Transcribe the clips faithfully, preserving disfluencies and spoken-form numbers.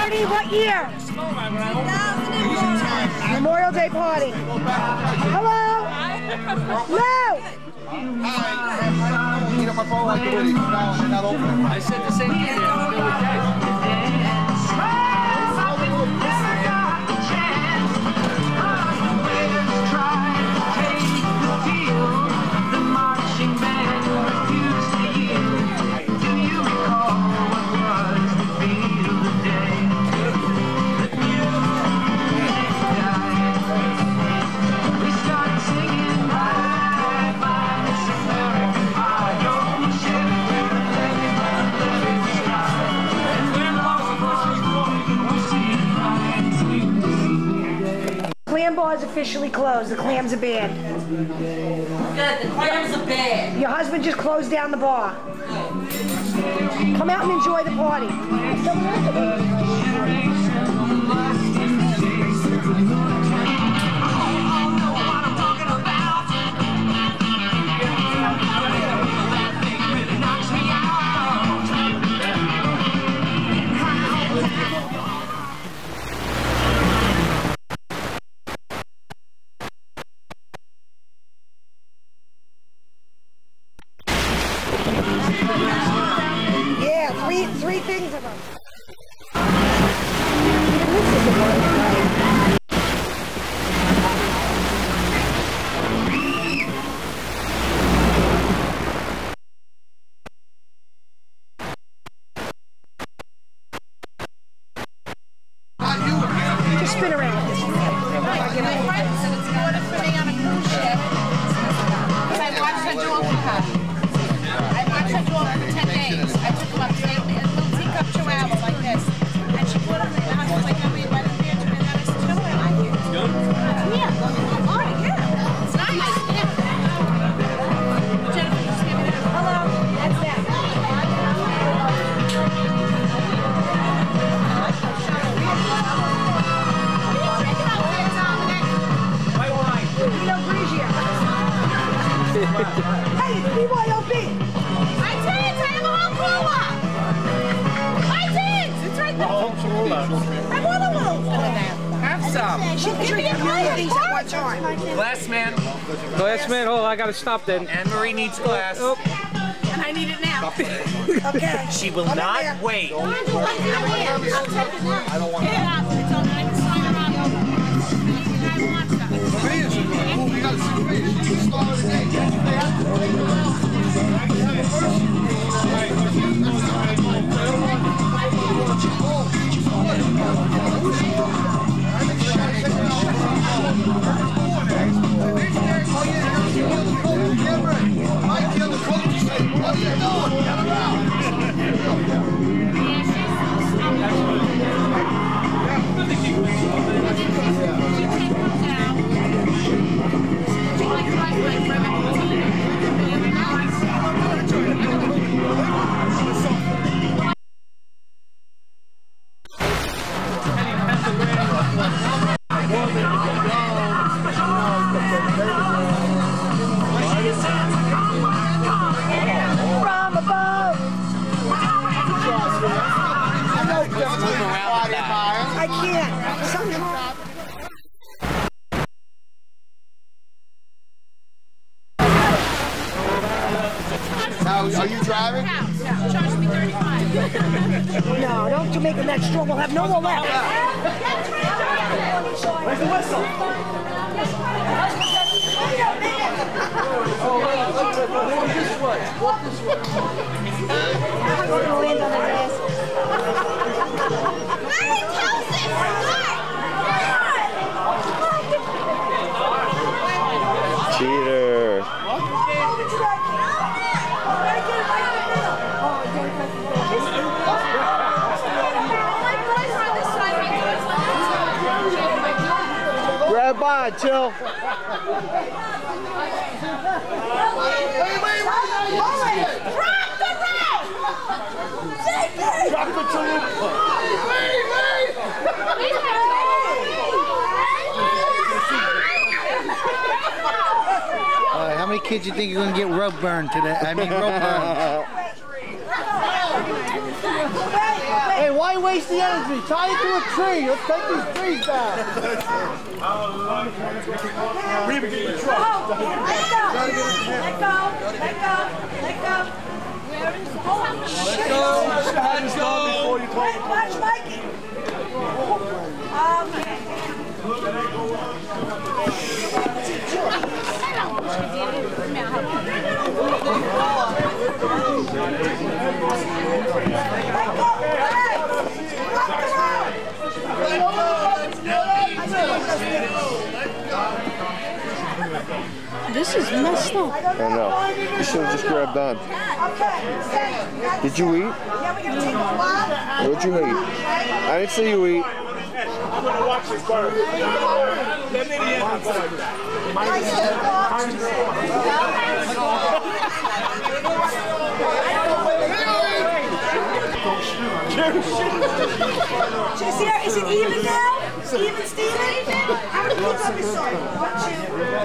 Party, what year? Memorial Day party. Hello? No! I said the same thing. Clam bar is officially closed. The clams are banned. Good, the clams are bad. Your husband just closed down the bar. Come out and enjoy the party. Yeah, three three things of them. Just spin around. Hey, it's B Y O B! I did! I have a whole cooler! I did! It's right there! I want a little bit of that. Have some. She can drink a million of these at one time. Glass man. Glass man, hold on, I gotta stop then. Anne Marie needs glass. Oh. And I need it now. Okay. She will I'm not there. wait. I'll take it now. I don't want it. Get it up. It's on. I can sign her up. I want some. We got some fish. You can start with what are you doing? Get around. I can't. Something's wrong. Now, are you driving? Charge me thirty-five. No, don't you make them that strong. We'll have no more left. Where's the whistle? Oh, walk this way. Walk this way. I'm going to land on their ass. Larry, tell us this! Cheater. Grab by, chill. Wait, wait, wait. Drop the rope! Drop the chalupa. Wait, wait. All right, how many kids you think you're gonna get rope burned today? I mean, rope burned. Hey, why waste the energy? Tie it to a tree. Let's take these trees down. Reba, get your truck. Let go. Let go. Let go. Let go. Where is the hole? Let go. You should have this done before you close. Watch Mikey. Okay. This is messed up. I know. You should have just grabbed on. Did you eat? What'd you eat? I didn't see you eat. I'm gonna watch this bird. Let me in. Jesse, is it even now? Even Steven? How many people have you saw? One, two.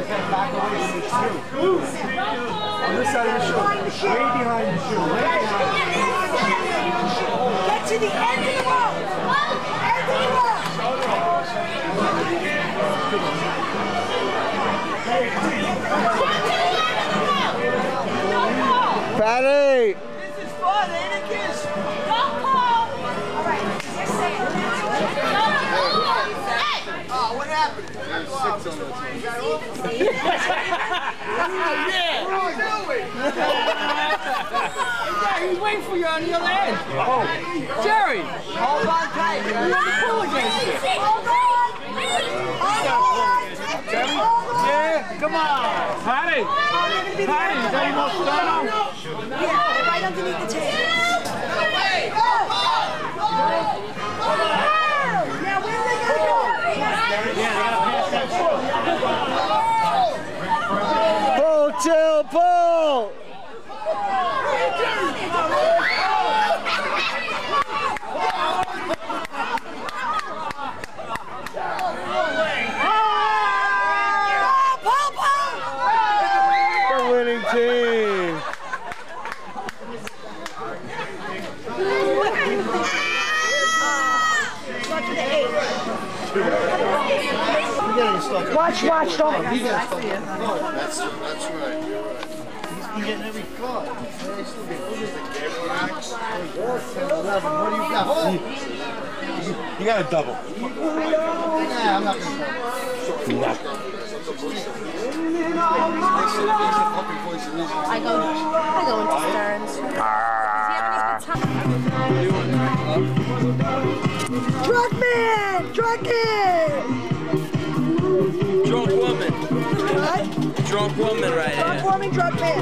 On this side of the shoe. Way behind the shoe. Get to the end of the row. End of the row. Patty! This is fun, ain't it, kids? Don't call. All right, just say it. Oh, what happened? Six on the team. Yeah! What are we doing? Yeah, he's waiting for you on the other end. Oh. Jerry! Hold on tight. You're in the pool against you. Hold on. Hold on. Yeah, come on. Patty! Patty, is that more sternum? Yeah, right underneath the table. Yeah, where are they gonna go? Pull, chill, pull! The winning team! Watch, watch, don't. That's, that's right. You're right. He's been getting every card. What do you got? You got a double. Nah, I'm not going to I go, I go into Stearns. Drunkman! Drunken! Drunk woman. What? Drunk woman right Drunk here. woman, drunk man.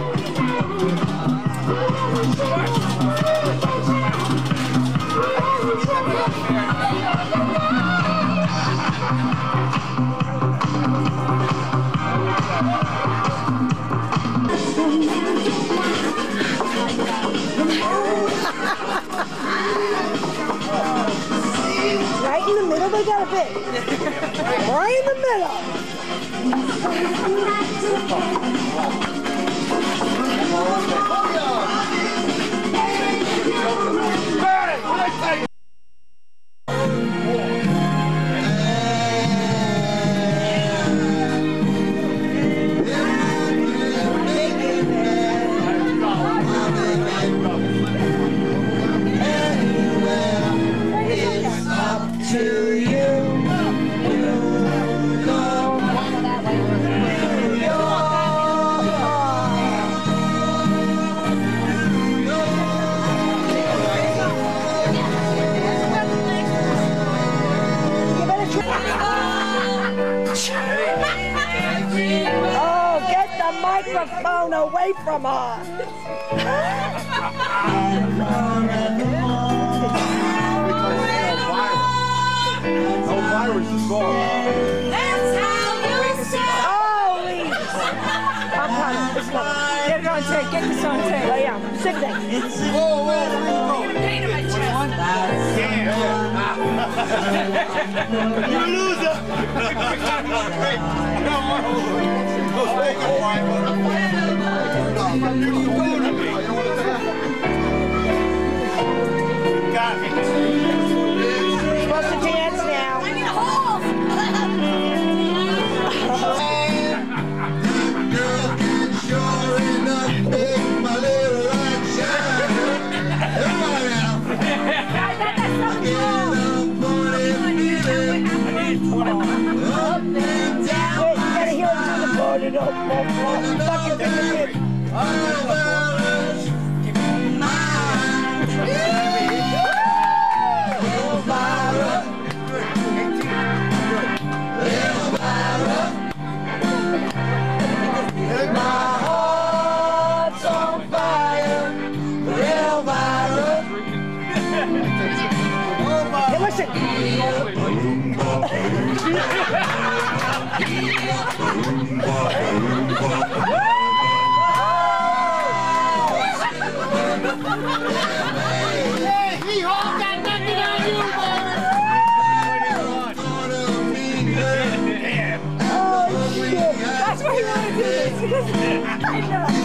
Right in the middle, they got a bit. Right in the middle. Oh, get the microphone away from her. Oh, virus is gone. That's how you say. Holy. I'm coming. It's coming. Get it on tape. Get this on tape. Lay out. Sit there. Whoa, whoa, you loser! What are you doing to me? supposed to dance now. I need a hole. Girl can sure enough make my little light shine. Come on now. Get up on it, feeling up and down. Wait, you gotta hear him do the boat and open the fucking thing. That's why he wanted to do this. Because I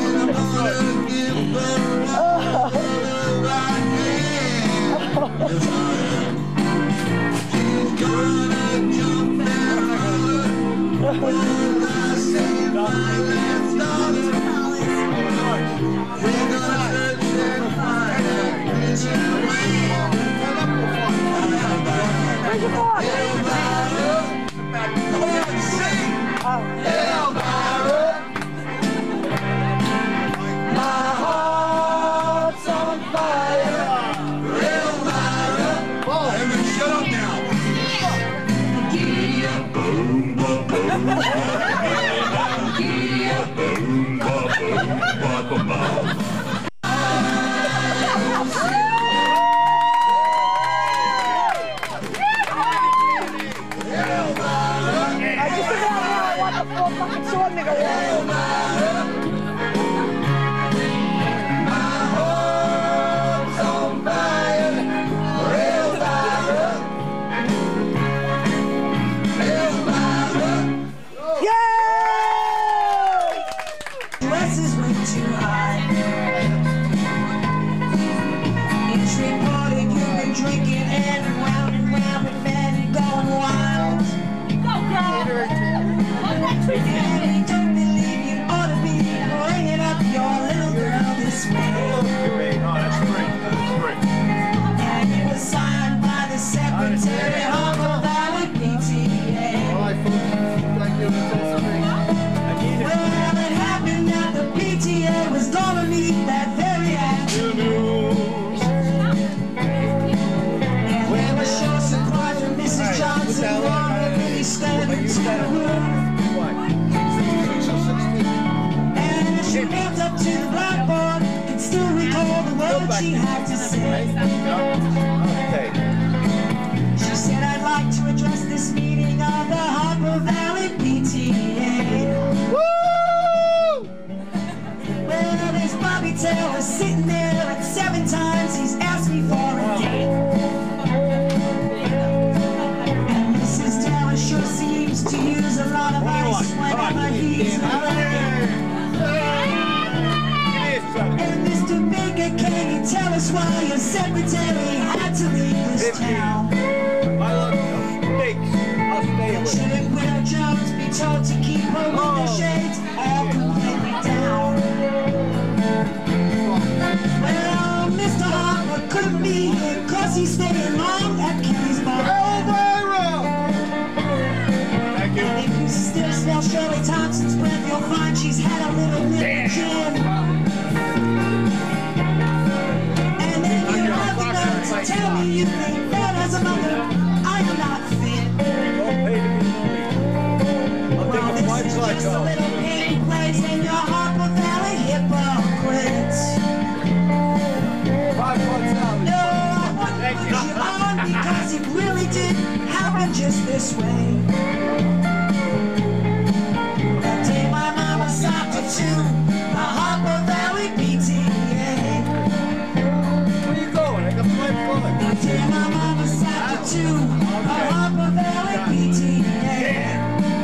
just figured out now I want the full fucking sword nigga one. She had to say. She said, I'd like to address this meeting of the Harper Valley P T A. Woo! Well, there's Bobby Taylor sitting there, and seven times he's asked me for a date. And Missus Taylor sure seems to use a lot of ice whenever he's away. And Mister Baker, can you tell us why your secretary had to leave this town? Shouldn't Widow Jones be told to keep her window shades all completely down? Well, Mister Harper couldn't be here cause he's staying long at Kelly's Bar. And if you still smell Shirley Thompson's breath, you'll find she's had a little bit of gin. Tell me you think that as a mother I am not fit. Well, this is just a little pain place in your Harper Valley hypocrites. No, I wouldn't put you on because it really did happen just this way. The day my mama stopped at two, the Harper Valley P T A. The day my mama sat to two, a Harper Valley P T A.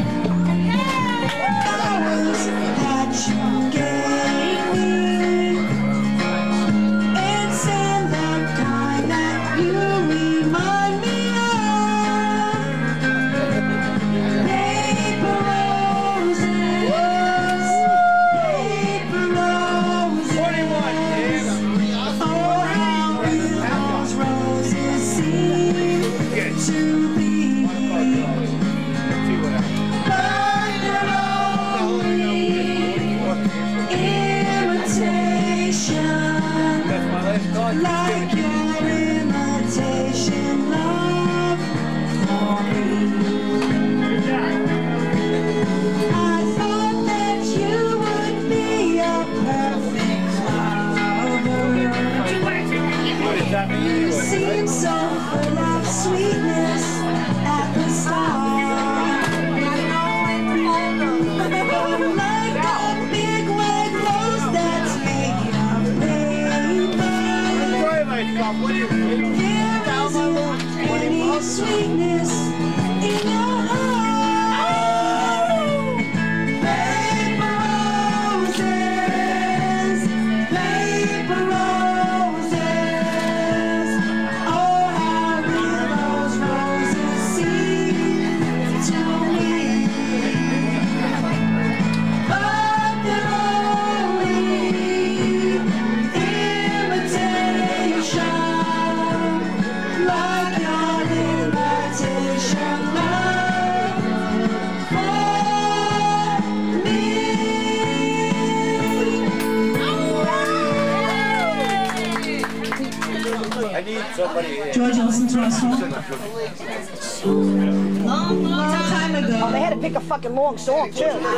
Flowers that you gave me, it's in the kind that you to be. But you're only imitation, like your imitation love for me. I thought that you would be a perfect lover. You seem so full of sweetness at the start. Like a big white rose that's made of paper. There isn't any sweetness in your heart. Paper roses, paper roses. Oh, how real those roses seem to me. But they're only imitation, like your imitation love for me. I need somebody here. George, you listen to our song? Long, long time ago. Oh, they had to pick a fucking long song, too. Come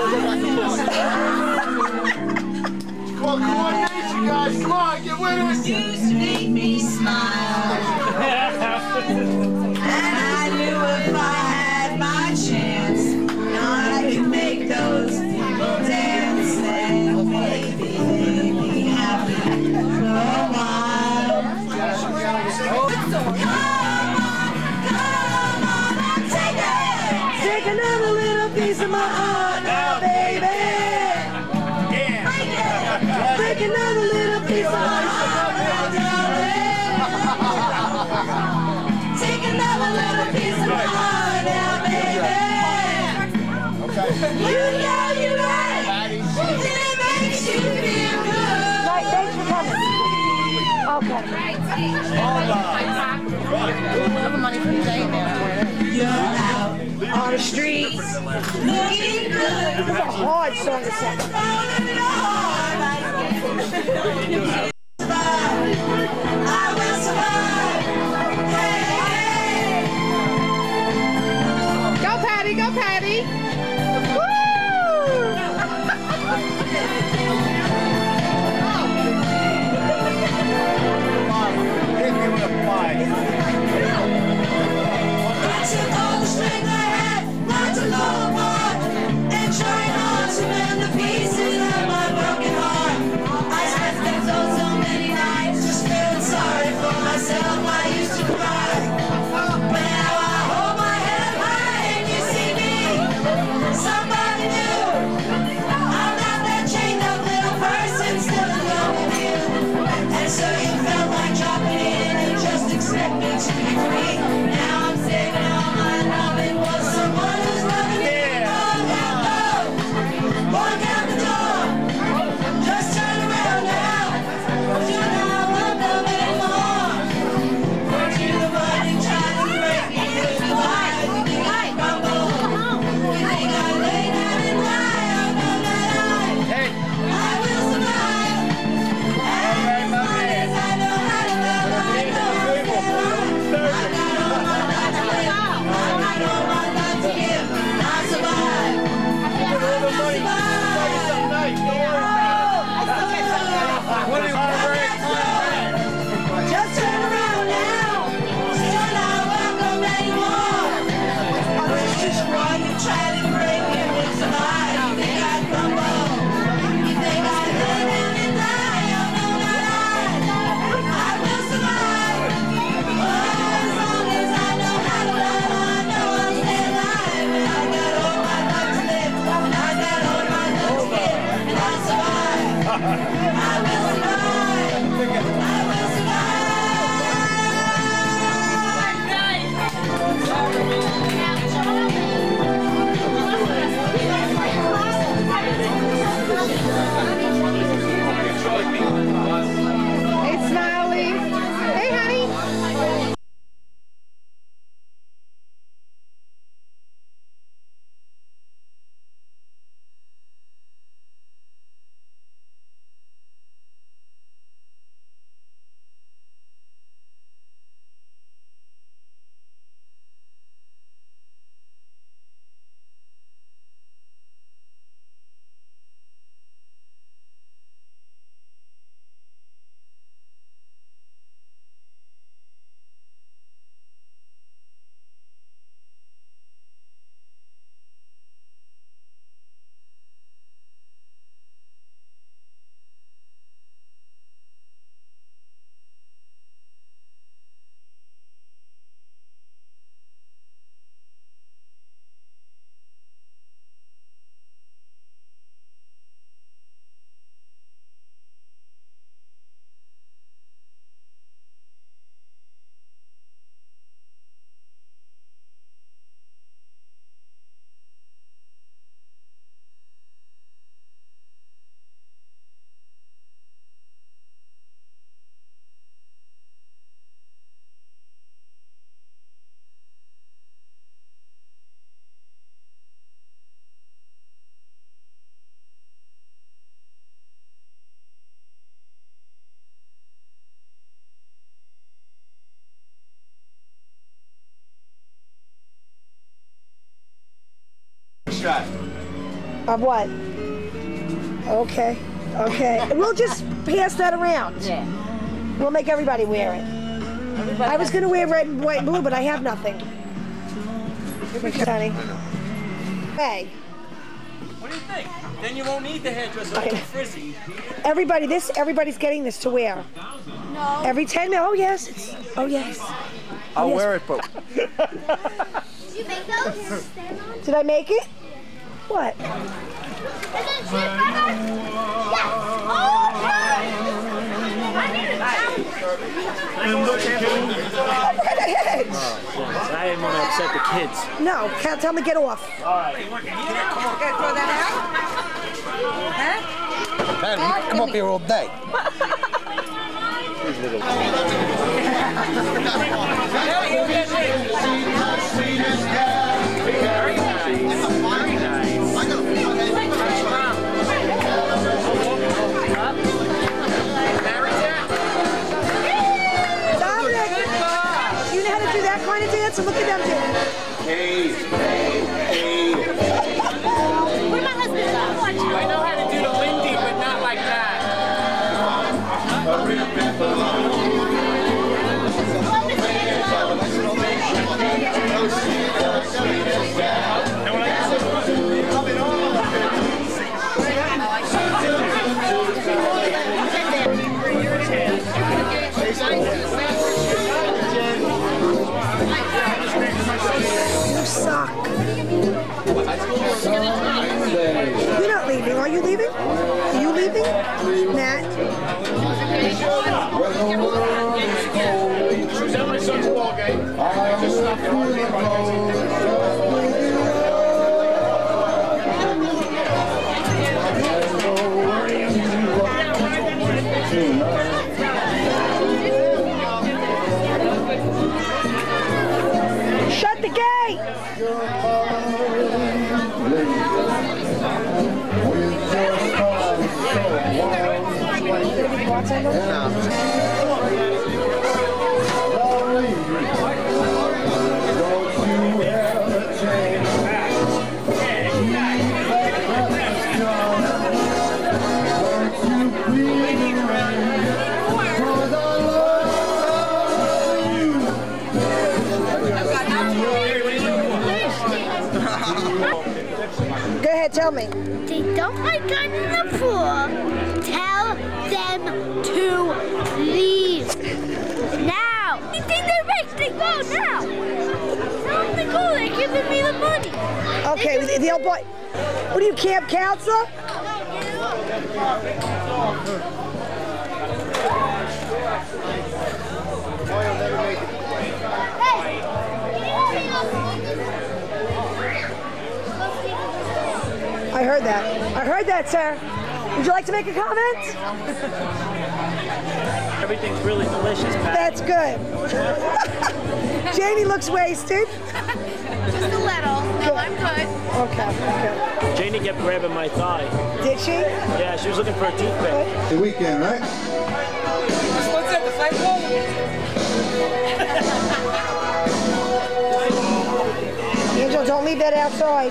on, coordination, guys. Come on, get with us. Used to make me smile. And I knew if I had my chance, I could make those people dance and maybe they'd be happy for a while. Come on, come on, take it. Take another little piece of my heart now, baby. Break it. Break another little piece of my heart now, darling. Take another little piece of my heart now, baby. You know you right. It makes you feel good. Right, thanks for coming. Okay. You're out on the streets, looking good. This is a hard song to sing. I will survive. Hey, hey. Go, Patty. Go, Patty. Hit me with a fly. I took all the strength I had not to fall apart, and tried hard to mend the pieces of my broken heart. I spent so, so many nights just feeling sorry for myself. I used to cry, but now I hold my head high and you see me, somebody new. I'm not that chained up little person still in love with you. And so you felt like dropping in and just expect me to be free. Now I'm saving all my loving for someone who's loving me. Walk out, go. Walk out the door. Just turn around now. Do not want them anymore. Weren't you the one who tried to break me with your lies? You think I crumble? You think I lay down and lie? I know that I, I will survive. As long as I know how to love, I know that I, I got all my shot. Of what? Okay. Okay. We'll just pass that around. Yeah. We'll make everybody wear it. Everybody I was going to wear red, white, and blue, but I have nothing. Honey. Hey. What do you think? Then you won't need the hairdresser. It'll be frizzy. Everybody, this, everybody's getting this to wear. No. Every ten minutes. Oh, yes. It's, oh, yes. I'll Oh, yes. wear it, but Did you make those? Stand on? Did I make it? What? And then cheeseburger? Yes! Oh, God! I need a challenge. Oh, right ahead. I didn't want to upset the kids. No, can't tell me to get off. man, you can come up here all day. So look at them do. Hey, hey, hey. Where my husband go? I know how to do the Lindy, but not like that. You suck. You're not leaving. Are you leaving? Are you leaving? Matt? She was at my son's ball game. I just stopped at Shut the gate! Go ahead, tell me. They don't like going in the pool. Tell them to leave. Now. You think they're rich? They go now. Tell them to go. They're giving me the money. Okay, the, the old boy. What are you, camp counselor? I heard that. I heard that, sir. Would you like to make a comment? Everything's really delicious, Pat. That's good. Janie looks wasted. Just a little. No, I'm good. Okay, okay. Janie kept grabbing my thigh. Did she? Yeah, she was looking for a toothpick. the weekend, right? What's that, the fight ball? Angel, don't leave that outside.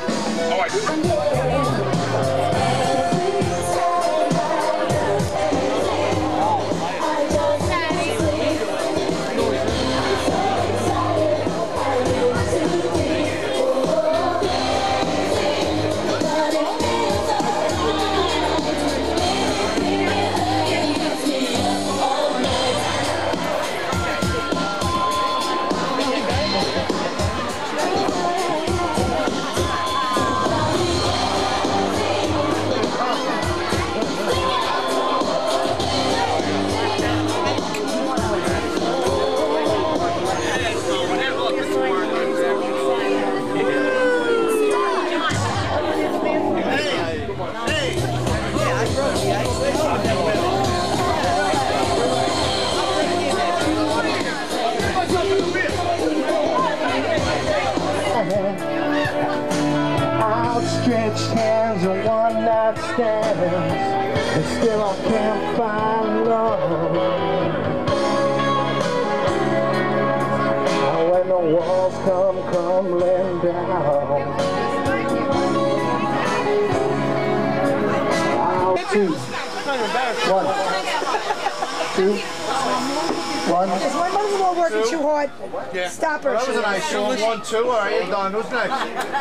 Outstretched hands and one night stands, and still I can't find love. And when the walls come crumbling down, two, one, two, one. Is my mother-in-law working too hard? Yeah. Stop her. That was a nice show. One, two. All right, you're done. Who's next?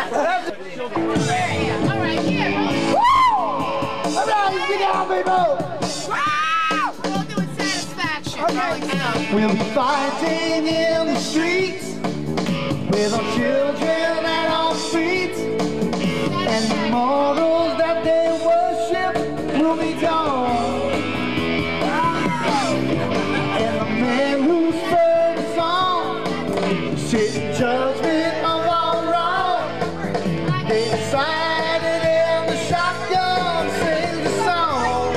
All right, here. All right, get down, people. Wow! We'll do it satisfaction. Okay. We'll be fighting in the streets with our children at our feet, and the morals that they worship will be gone. And the man who spurred us on, sitting judgment of all wrong, they decided in the shotgun sing the song.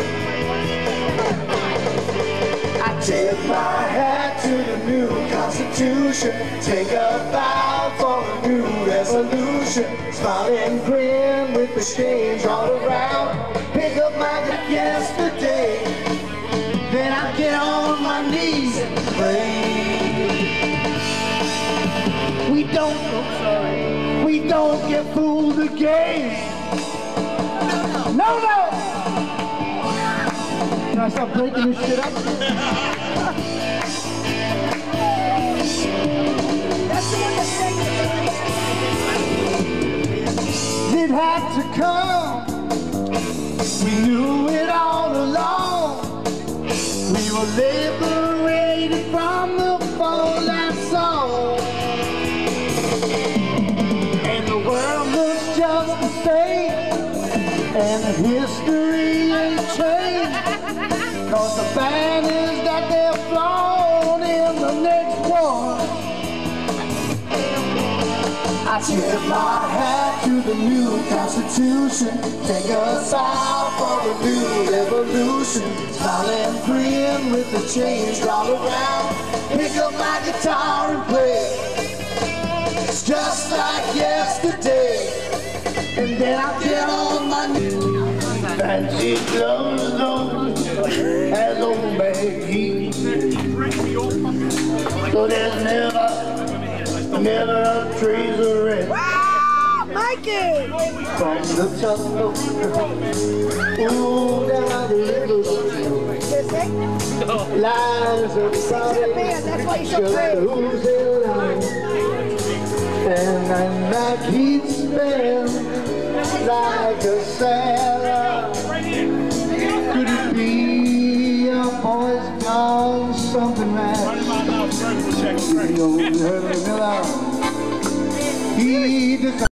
I tip my hat to the new Constitution, take a vow for a new resolution, smile and grin with the change all around, pick up my gift yesterday, then I get on my knees and pray. We don't, oh sorry, we don't get fooled again. No, no! Can I stop breaking this shit up? It had to come. We knew it all along. We were liberated from the fall and song. And the world looks just the same, and the history ain't changed, cause the banners that they're flown in the next one. I tip my hat to the new Constitution, take us out for a new revolution, smile and grin with the change all around, pick up my guitar and play. It's just like yesterday, and then I get on my knees. Fancy clothes on as old Maggie, so there's never never a trace of red. Wow, Mikey! From the top of ooh, down the little lies of somebody just losing life. And I'm like he'd spin like a sailor. Could it be a boy's gone something right? He